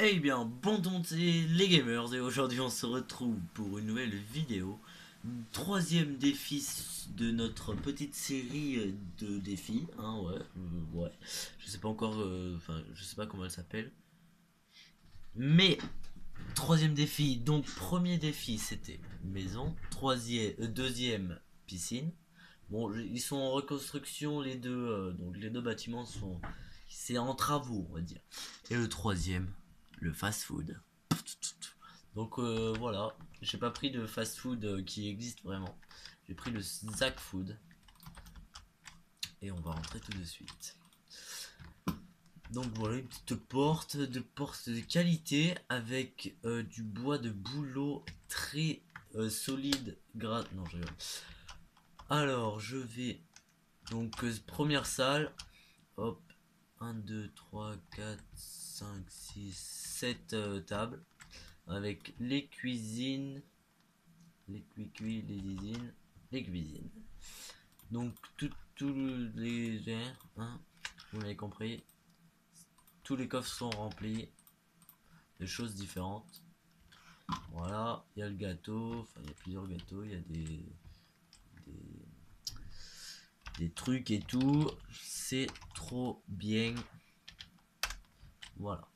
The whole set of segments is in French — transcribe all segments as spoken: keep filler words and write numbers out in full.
Eh bien, bon c'est les gamers et aujourd'hui on se retrouve pour une nouvelle vidéo. Troisième défi de notre petite série de défis, hein, ouais, euh, ouais. Je sais pas encore, euh, enfin, euh, je sais pas comment elle s'appelle. Mais, troisième défi, donc premier défi c'était maison, troisième, euh, deuxième piscine. Bon, ils sont en reconstruction les deux, euh, donc les deux bâtiments sont, c'est en travaux on va dire. Et le troisième, le fast-food. Donc euh, voilà, j'ai pas pris de fast-food euh, qui existe vraiment. J'ai pris le Zack Food. Et on va rentrer tout de suite. Donc voilà, une petite porte de porte de qualité avec euh, du bois de bouleau très euh, solide. Gras. Non, je rigole. Alors, je vais. Donc, euh, première salle. Hop. un, deux, trois, quatre, cinq, six, sept euh, tables. Avec les cuisines. Les cuis les usines. Les cuisines. Donc, tous les. Hein, vous l'avez compris. Tous les coffres sont remplis de choses différentes. Voilà, il y a le gâteau, enfin il y a plusieurs gâteaux, il y a des, des, des trucs et tout. C'est trop bien. Voilà.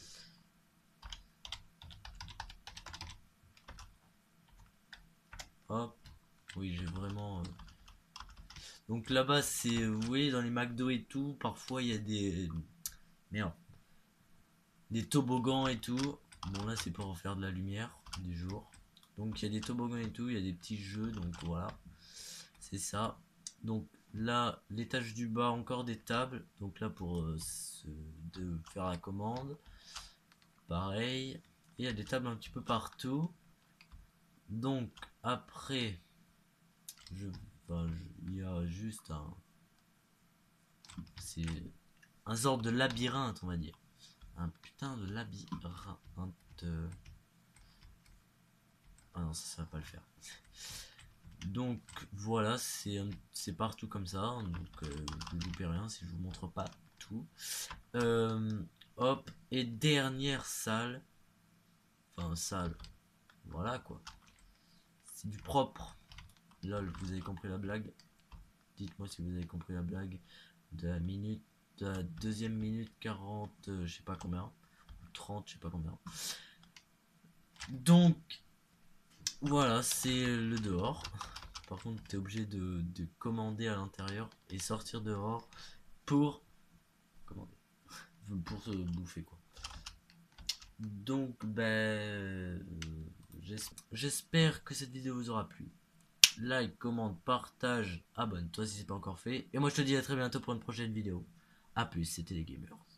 Hop. Oui, j'ai vraiment... Euh... Donc là-bas, c'est... Vous voyez, dans les McDo et tout, parfois il y a des... Merde. Des toboggans et tout. Bon, là, c'est pour faire de la lumière du jour. Donc il y a des toboggans et tout, il y a des petits jeux, donc voilà. C'est ça. Donc là, l'étage du bas, encore des tables. Donc là, pour euh, se, de faire la commande. Pareil. Et il y a des tables un petit peu partout. Donc après, je, enfin, je, il y a juste un... C'est un genre de labyrinthe, on va dire. Un putain de labyrinthe. Ah non, ça, ça va pas le faire. Donc voilà, c'est c'est partout comme ça. Donc euh, vous ne loupez rien si je vous montre pas tout. Euh, hop, et dernière salle. Enfin, salle. Voilà quoi. C'est du propre. Là, vous avez compris la blague. Dites-moi si vous avez compris la blague. De la minute, de la deuxième minute quarante, euh, je sais pas combien. trente, je sais pas combien. Donc, voilà, c'est le dehors. Par contre, tu es obligé de, de commander à l'intérieur et sortir dehors pour commander. Pour se bouffer quoi. Donc ben j'espère que cette vidéo vous aura plu. Like, commente, partage, abonne-toi si c'est pas encore fait. Et moi je te dis à très bientôt pour une prochaine vidéo. A plus, c'était les gamers.